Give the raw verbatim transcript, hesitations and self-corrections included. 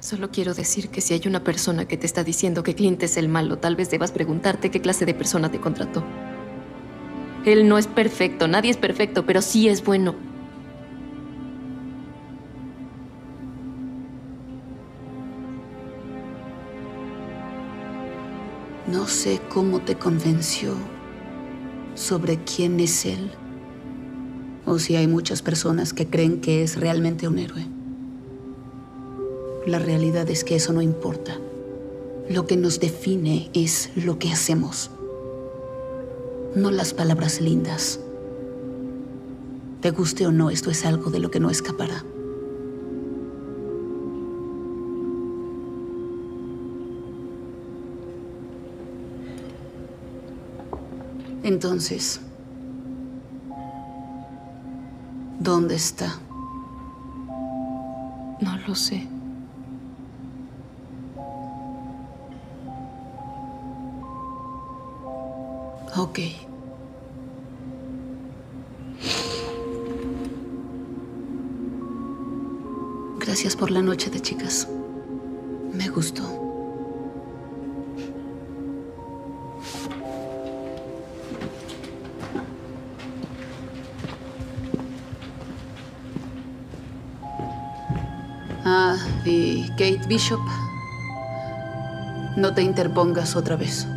Solo quiero decir que si hay una persona que te está diciendo que Clint es el malo, tal vez debas preguntarte qué clase de persona te contrató. Él no es perfecto, nadie es perfecto, pero sí es bueno. No sé cómo te convenció sobre quién es él, o si hay muchas personas que creen que es realmente un héroe. La realidad es que eso no importa. Lo que nos define es lo que hacemos, no las palabras lindas. Te guste o no, esto es algo de lo que no escapará. Entonces, ¿dónde está? No lo sé. Ok. Gracias por la noche de chicas. Me gustó. Ah, y Kate Bishop, no te interpongas otra vez.